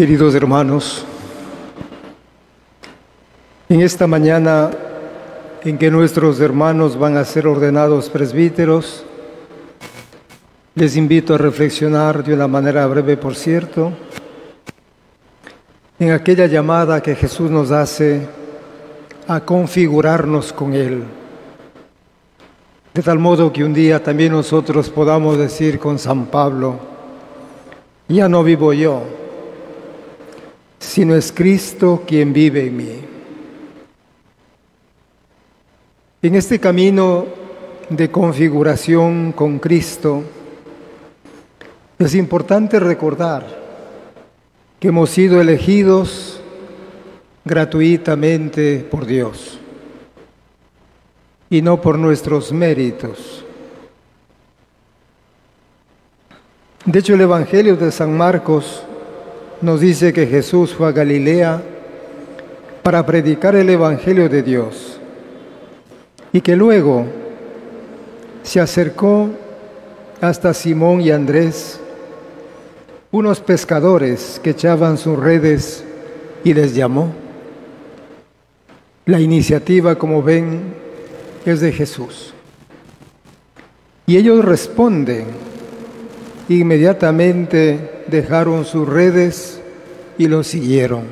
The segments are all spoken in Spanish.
Queridos hermanos, en esta mañana en que nuestros hermanos van a ser ordenados presbíteros, les invito a reflexionar de una manera breve, por cierto, en aquella llamada que Jesús nos hace a configurarnos con Él, de tal modo que un día también nosotros podamos decir con San Pablo: ya no vivo yo, sino es Cristo quien vive en mí. En este camino de configuración con Cristo, es importante recordar que hemos sido elegidos gratuitamente por Dios y no por nuestros méritos. De hecho, el Evangelio de San Marcos nos dice que Jesús fue a Galilea para predicar el Evangelio de Dios y que luego se acercó hasta Simón y Andrés, unos pescadores que echaban sus redes, y les llamó. La iniciativa, como ven, es de Jesús. Y ellos responden. Inmediatamente dejaron sus redes y lo siguieron.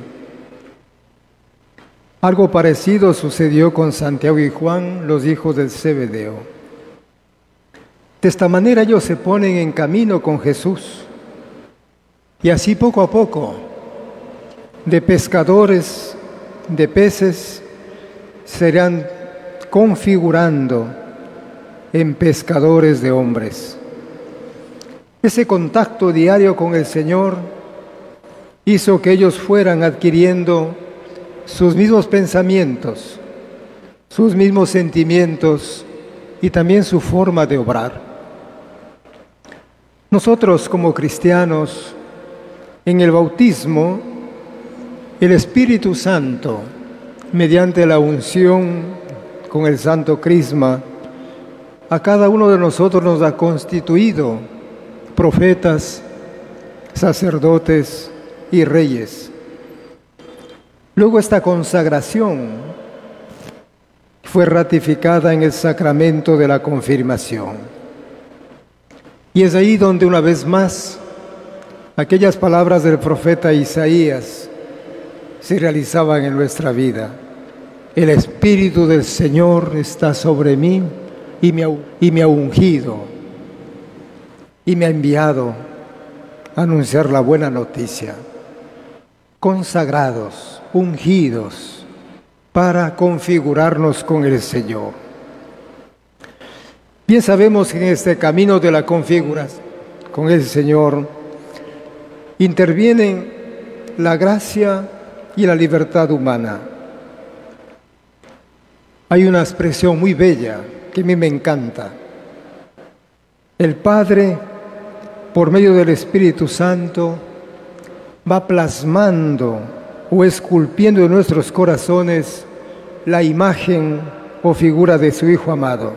Algo parecido sucedió con Santiago y Juan, los hijos de Zebedeo. De esta manera ellos se ponen en camino con Jesús. Y así poco a poco, de pescadores de peces, se irán configurando en pescadores de hombres. Ese contacto diario con el Señor hizo que ellos fueran adquiriendo sus mismos pensamientos, sus mismos sentimientos y también su forma de obrar. Nosotros como cristianos, en el bautismo, el Espíritu Santo, mediante la unción con el Santo Crisma, a cada uno de nosotros nos ha constituido profetas, sacerdotes y reyes. Luego esta consagración fue ratificada en el sacramento de la confirmación. Y es ahí donde una vez más aquellas palabras del profeta Isaías se realizaban en nuestra vida. El Espíritu del Señor está sobre mí y me ha ungido y me ha enviado a anunciar la buena noticia. Consagrados, ungidos, para configurarnos con el Señor. Bien sabemos que en este camino de la configuración con el Señor intervienen la gracia y la libertad humana. Hay una expresión muy bella que a mí me encanta. El Padre, por medio del Espíritu Santo, va plasmando o esculpiendo en nuestros corazones la imagen o figura de su Hijo amado.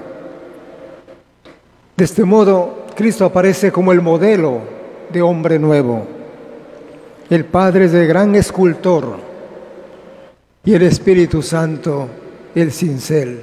De este modo, Cristo aparece como el modelo de hombre nuevo. El Padre es el gran escultor y el Espíritu Santo el cincel.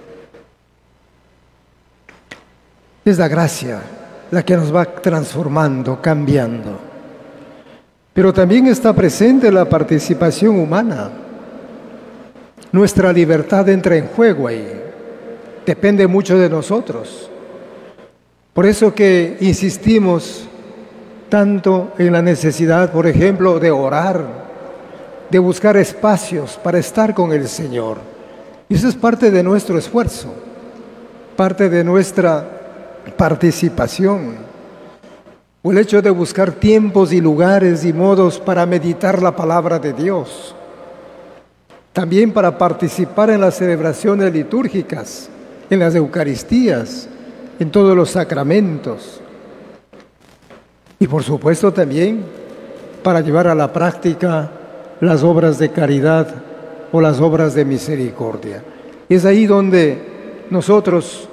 Es la gracia la que nos va transformando, cambiando. Pero también está presente la participación humana. Nuestra libertad entra en juego ahí. Depende mucho de nosotros. Por eso que insistimos tanto en la necesidad, por ejemplo, de orar, de buscar espacios para estar con el Señor. Y eso es parte de nuestro esfuerzo, parte de nuestra participación. O el hecho de buscar tiempos y lugares y modos para meditar la palabra de Dios. También para participar en las celebraciones litúrgicas, en las Eucaristías, en todos los sacramentos. Y por supuesto también para llevar a la práctica las obras de caridad o las obras de misericordia. Es ahí donde nosotros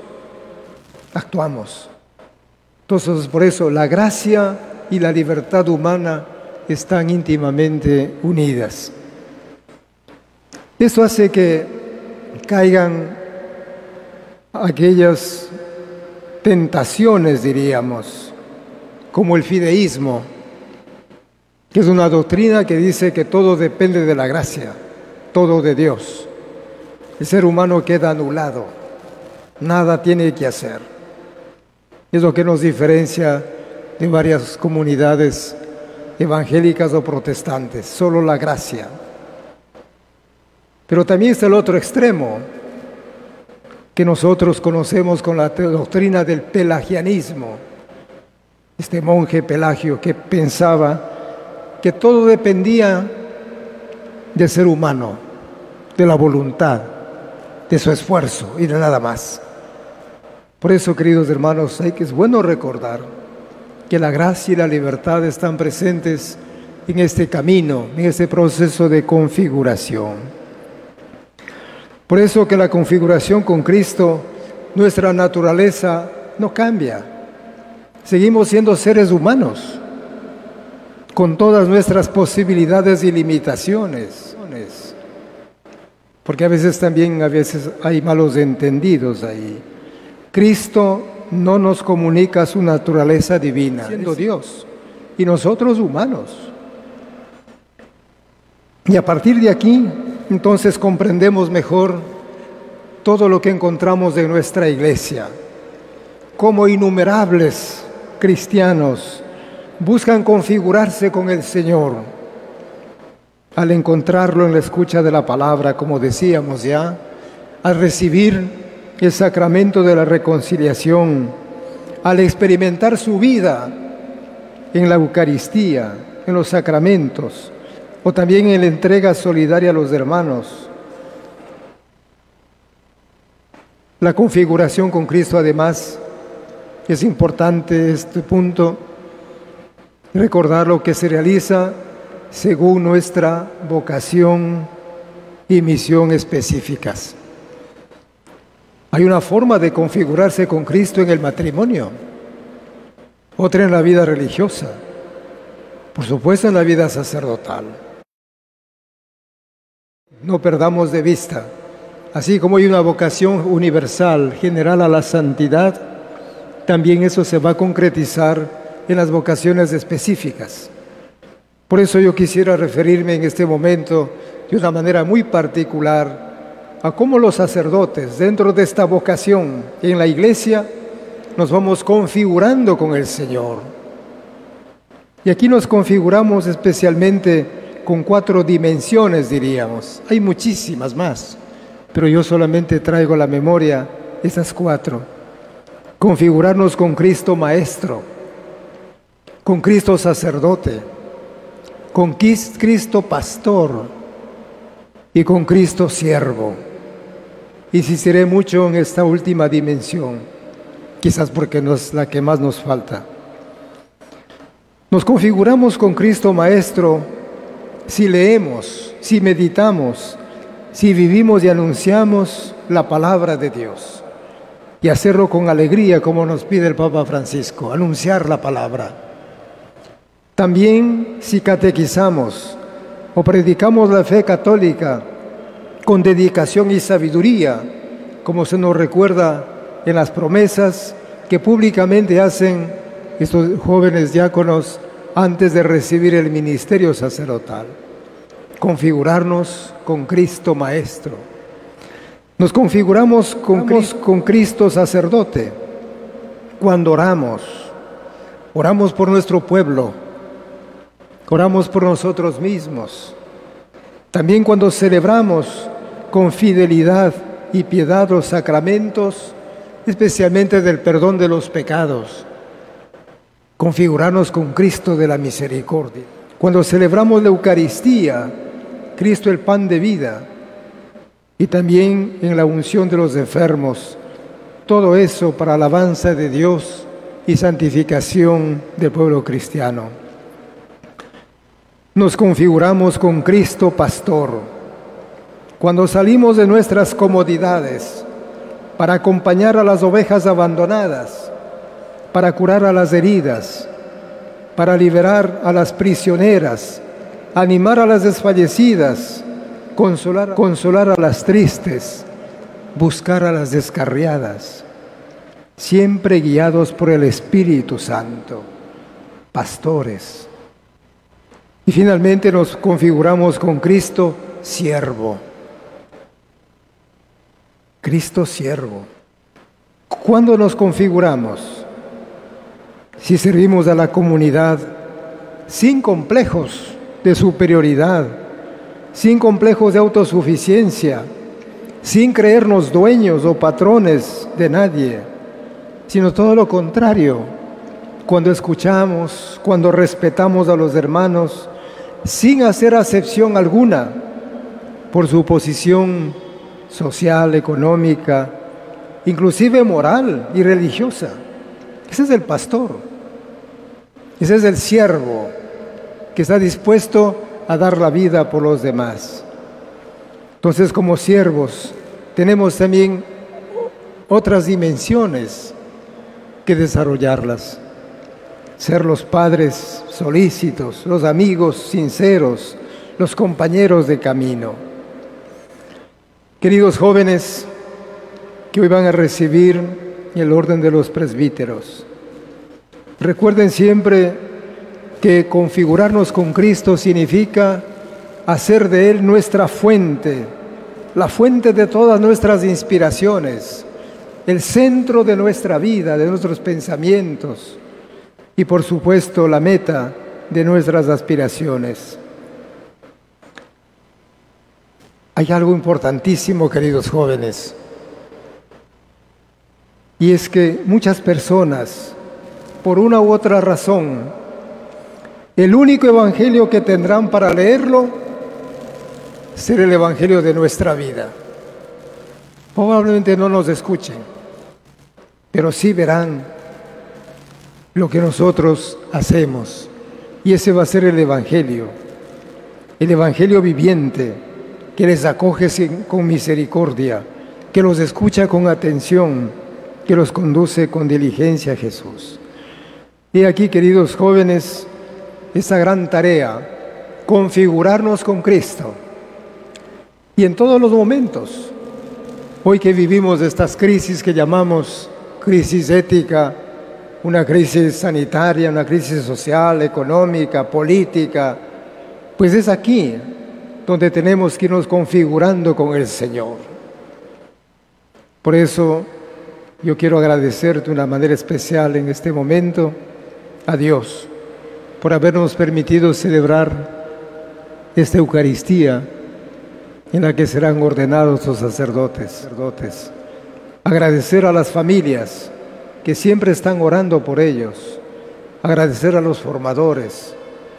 actuamos. Entonces, por eso, la gracia y la libertad humana están íntimamente unidas. Esto hace que caigan aquellas tentaciones, diríamos, como el fideísmo, que es una doctrina que dice que todo depende de la gracia, todo de Dios. El ser humano queda anulado, nada tiene que hacer. Es lo que nos diferencia de varias comunidades evangélicas o protestantes, solo la gracia. Pero también está el otro extremo, que nosotros conocemos con la doctrina del pelagianismo. Este monje Pelagio que pensaba que todo dependía del ser humano, de la voluntad, de su esfuerzo y de nada más. Por eso, queridos hermanos, es bueno recordar que la gracia y la libertad están presentes en este camino, en este proceso de configuración. Por eso que la configuración con Cristo, nuestra naturaleza no cambia. Seguimos siendo seres humanos, con todas nuestras posibilidades y limitaciones. Porque a veces hay malos entendidos ahí. Cristo no nos comunica su naturaleza divina, siendo Dios, y nosotros humanos. Y a partir de aquí, entonces comprendemos mejor todo lo que encontramos en nuestra iglesia, cómo innumerables cristianos buscan configurarse con el Señor al encontrarlo en la escucha de la palabra, como decíamos ya, al recibir el sacramento de la reconciliación, al experimentar su vida en la Eucaristía, en los sacramentos, o también en la entrega solidaria a los hermanos. La configuración con Cristo, además, es importante este punto, recordar lo que se realiza según nuestra vocación y misión específicas. Hay una forma de configurarse con Cristo en el matrimonio, otra en la vida religiosa, por supuesto en la vida sacerdotal. No perdamos de vista, así como hay una vocación universal, general a la santidad, también eso se va a concretizar en las vocaciones específicas. Por eso yo quisiera referirme en este momento de una manera muy particular a cómo los sacerdotes, dentro de esta vocación en la Iglesia, nos vamos configurando con el Señor. Y aquí nos configuramos especialmente con 4 dimensiones, diríamos. Hay muchísimas más, pero yo solamente traigo a la memoria esas 4. Configurarnos con Cristo Maestro, con Cristo Sacerdote, con Cristo Pastor y con Cristo Siervo. Insistiré mucho en esta última dimensión, quizás porque no es la que más nos falta. Nos configuramos con Cristo Maestro si leemos, si meditamos, si vivimos y anunciamos la palabra de Dios. Y hacerlo con alegría, como nos pide el Papa Francisco, anunciar la palabra. También si catequizamos o predicamos la fe católica con dedicación y sabiduría, como se nos recuerda en las promesas que públicamente hacen estos jóvenes diáconos antes de recibir el ministerio sacerdotal. Configurarnos con Cristo Maestro. Nos configuramos con Cristo Sacerdote cuando oramos. Oramos por nuestro pueblo. Oramos por nosotros mismos. También cuando celebramos con fidelidad y piedad los sacramentos, especialmente del perdón de los pecados. Configurarnos con Cristo de la misericordia. Cuando celebramos la Eucaristía, Cristo el pan de vida, y también en la unción de los enfermos, todo eso para alabanza de Dios y santificación del pueblo cristiano. Nos configuramos con Cristo Pastor, cuando salimos de nuestras comodidades para acompañar a las ovejas abandonadas, para curar a las heridas, para liberar a las prisioneras, animar a las desfallecidas, consolar a las tristes, buscar a las descarriadas, siempre guiados por el Espíritu Santo, pastores. Y finalmente nos configuramos con Cristo siervo. Cristo siervo. ¿Cuándo nos configuramos? Si servimos a la comunidad sin complejos de superioridad, sin complejos de autosuficiencia, sin creernos dueños o patrones de nadie, sino todo lo contrario, cuando escuchamos, cuando respetamos a los hermanos, sin hacer acepción alguna por su posición social, económica, inclusive moral y religiosa. Ese es el pastor, ese es el siervo que está dispuesto a dar la vida por los demás. Entonces, como siervos, tenemos también otras dimensiones que desarrollarlas. Ser los padres solícitos, los amigos sinceros, los compañeros de camino. Queridos jóvenes que hoy van a recibir el orden de los presbíteros, recuerden siempre que configurarnos con Cristo significa hacer de Él nuestra fuente, la fuente de todas nuestras inspiraciones, el centro de nuestra vida, de nuestros pensamientos y, por supuesto, la meta de nuestras aspiraciones. Hay algo importantísimo, queridos jóvenes, y es que muchas personas, por una u otra razón, el único evangelio que tendrán para leerlo será el evangelio de nuestra vida. Probablemente no nos escuchen, pero sí verán lo que nosotros hacemos. Y ese va a ser el evangelio viviente, que les acoge con misericordia, que los escucha con atención, que los conduce con diligencia a Jesús. Y aquí, queridos jóvenes, esa gran tarea, configurarnos con Cristo. Y en todos los momentos, hoy que vivimos estas crisis que llamamos crisis ética, una crisis sanitaria, una crisis social, económica, política, pues es aquí donde tenemos que irnos configurando con el Señor. Por eso yo quiero agradecerte de una manera especial en este momento a Dios por habernos permitido celebrar esta Eucaristía en la que serán ordenados los sacerdotes. Agradecer a las familias que siempre están orando por ellos. Agradecer a los formadores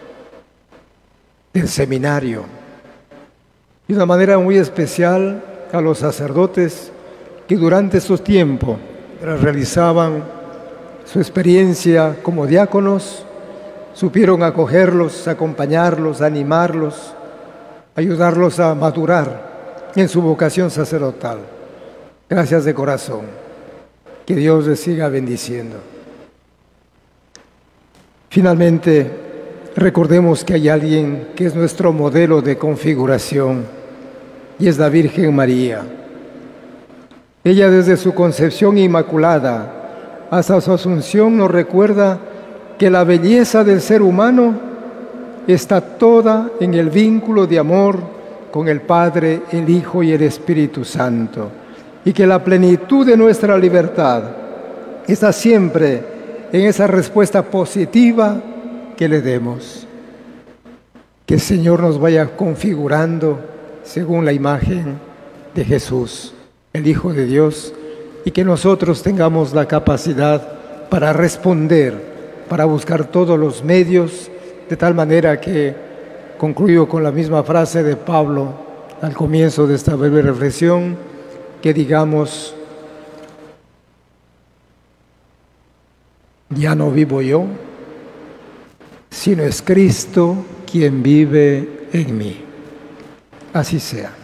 del seminario. Y de una manera muy especial a los sacerdotes que durante estos tiempos realizaban su experiencia como diáconos, supieron acogerlos, acompañarlos, animarlos, ayudarlos a madurar en su vocación sacerdotal. Gracias de corazón. Que Dios les siga bendiciendo. Finalmente, recordemos que hay alguien que es nuestro modelo de configuración y es la Virgen María. Ella, desde su concepción inmaculada hasta su asunción, nos recuerda que la belleza del ser humano está toda en el vínculo de amor con el Padre, el Hijo y el Espíritu Santo, y que la plenitud de nuestra libertad está siempre en esa respuesta positiva que le demos. Que el Señor nos vaya configurando según la imagen de Jesús, el Hijo de Dios, y que nosotros tengamos la capacidad para responder, para buscar todos los medios, de tal manera que, concluyo con la misma frase de Pablo al comienzo de esta breve reflexión, que digamos: ya no vivo yo, sino es Cristo quien vive en mí. Así sea.